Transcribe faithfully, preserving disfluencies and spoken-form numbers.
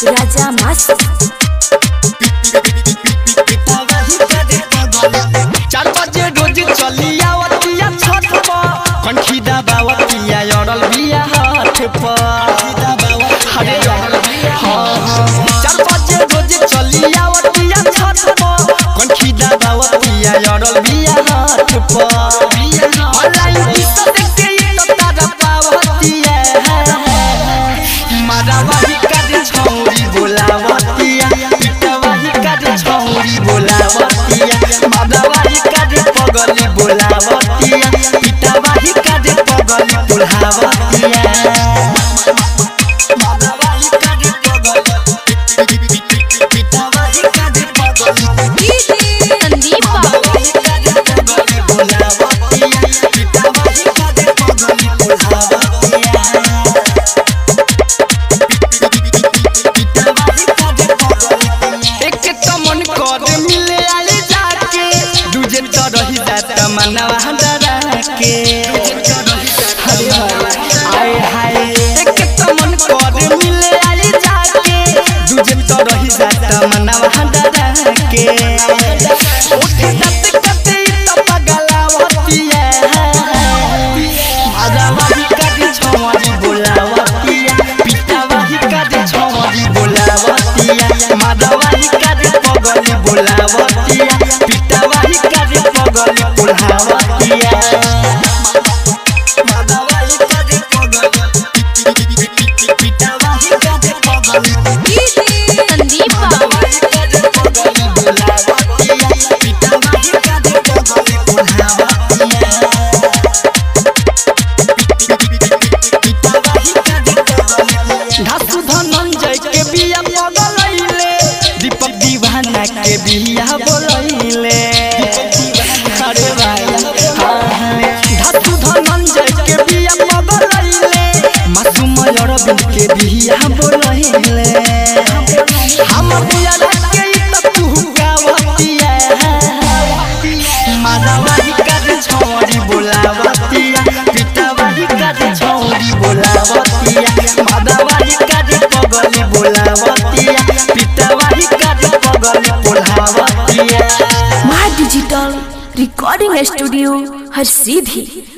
राजा मस्त चार बजे रोज चली आवतिया छत पर कंठी दबावतिया अड़ल बिया हाथ पर अरे चार बजे रोज चली आवतिया छत पर कंठी दबावतिया अड़ल बिया हाथ पर ऑनलाइन तो देखते तो तारा पावतिया मारावाही का छौरी बोलावतिया पिटवाही का छौरी बोलावतिया मारावाही का पगली बोलावतिया पिटवाही का पगली बोलावतिया मारावाही का पगली पिटवाही का पगली संदीप मारावाही का पगली बोलावतिया पिटवाही का पगली बोलावतिया एक तो मन कर मिले आले जाके दूजे तो रही जाता मनवा डरा के अरे आए हाय एक तो मन कर मिले आले जाके दूजे तो रही जाता मनवा डरा के उठे दत कते तो पगलावतिया मारावाही का छौरी बोलावतिया पिटावाही का छौरी बोलावतिया मारावाही का पगली बोलावतिया पिटावाही का पगली बोलावतिया मारावाही का पगली पिटावाही का पगली संदीप मारावाही का पगली बोलावतिया पिटावाही का पगली बोलावतिया धासु धनंजय के बिया पगलैले दीपक दीवाना के बिया बोलैले अरे भाई धासु धनंजय के बिया पगलैले मासूम अरविंद के बिया बोलैले हम बिया के त तू गावतिया मारावाही का छौरी बोलावतिया पिटावाही का छौरी बोलावतिया मारावाही का पगली बोलावतिया पिटावाही का पगली बोलावतिया माँ डिजिटल रिकॉर्डिंग स्टूडियो हर सीधी।